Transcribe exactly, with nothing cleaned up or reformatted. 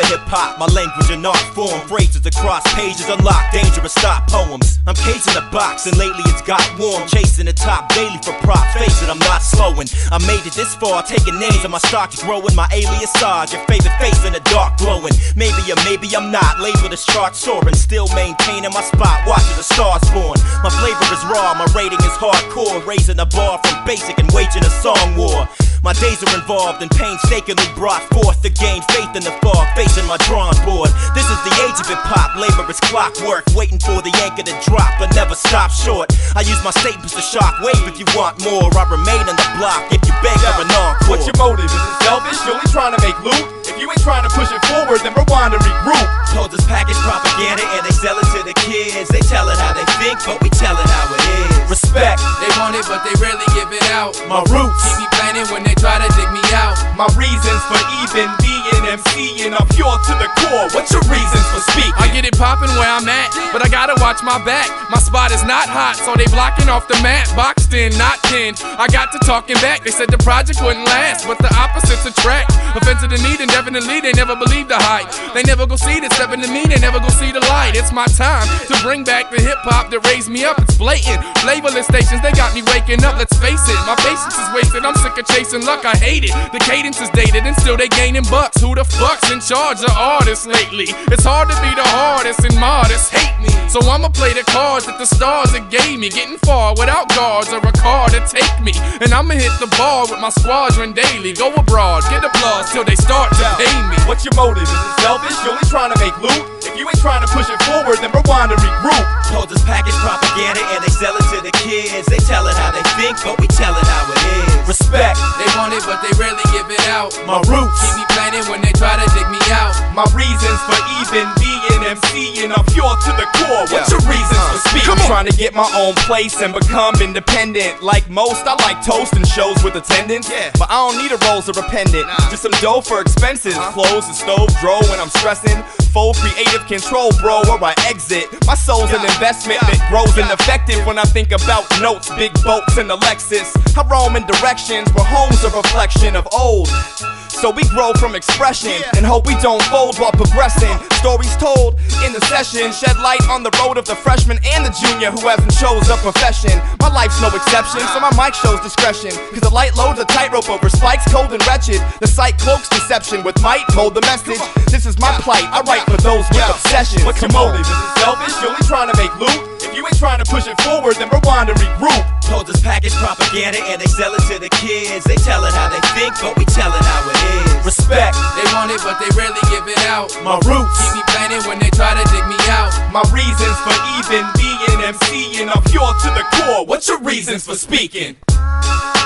for hip-hop, my language and art form. Phrases across pages, unlock dangerous stop poems. I'm casing the box and lately it's got warm. Chasing the top daily for props, face it, I'm not slowing. I made it this far, taking names and my stock is growing. My alias Sarge, your favorite face in the dark glowing. Maybe or maybe I'm not, labeled as chart soaring. Still maintaining my spot, watching the stars born. My flavor is raw, my rating is hardcore. Raising the bar from basic and waging a song war. My days are involved and painstakingly brought forth to gain faith in the fog, facing my drawing board. This is the age of hip-hop, labor is clockwork, waiting for the anchor to drop, but never stop short. I use my statements to shock wave if you want more. I remain on the block if you beg for an encore. What's your motive? Is it selfish? You only trying to make loot? If you ain't trying to push it forward, then rewind and regroup. Told us package propaganda and they sell it to the kids. They tell it how they think, but we tell it how it is. Respect. They want it, but they rarely give it out. My roots. Keep me planning when they try to dig me out. My reasons for even being MCing are pure to the core. What's your reasons for speaking? I get it poppin' where I'm at, but I gotta watch my back. My spot is not hot, so they blocking off the mat. Boxed in, not pinned. I got to talking back. They said the project wouldn't last, but the opposites attract. Offensive to need, and definitely they never believe the hype. They never go see this, stepping to me, they never go see the light. It's my time to bring back the hip hop that raised me up. It's blatant. Flavorless stations, they got me waking up. Let's face it, my patience is wasted. I'm sick of chasing luck. I hate it. The cadence is dated, and still they gaining bucks. Who the fuck's in charge of artists lately? It's hard to be the hardest, and modest hate me. So I'ma play the cards that the stars that gave me. Getting far without guards or a car to take me. And I'ma hit the ball with my squadron daily. Go abroad, get applause till they start to pay me. What's your motive? Is it selfish? You only trying to make loot? If you ain't trying to push it forward, then rewind and regroup. Told us package propaganda and they sell it to the kids. They tell it how they think, but we tell it how it is. Respect. They want it, but they rarely give it out. My roots. Keep me planning when they try to dig me out. My reasons for even being MCing are pure to the core. What's your reasons uh, for speaking? I'm trying to get my own place and become independent. Like most, I like toast and shows with attendance. Yeah. But I don't need a Rolls or a pendant. Nah. Just some dough for expenses. Uh-huh. Clothes, a stove, dro when I'm stressing. Full creative control, bro, or I exit. My soul's yeah. an investment yeah. that grows yeah. ineffective when I think about notes, big boats, and a Lexus. I roam in directions where home's a reflection of old. So we grow from expression yeah. and hope we don't fold while progressing. Stories told in the session shed light on the road of the freshman and the junior who hasn't chose a profession. My life's no exception, so my mic shows discretion. Cause the light loads a tightrope over spikes, cold and wretched. The sight cloaks deception with might mold the message. This is my plight, I write for those with yeah. obsessions. What's your motive? Is it selfish? You only trying to make loot? If you ain't trying to push it forward, then rewind and regroup. Told us package propaganda and they sell it to the kids. They tell it how they think, but we tell it how it is. Respect. They want it, but they rarely give it out. My roots. Keep me planning when they try to dig me out. My reasons for even being MCing are pure to the core. What's your reasons for speaking?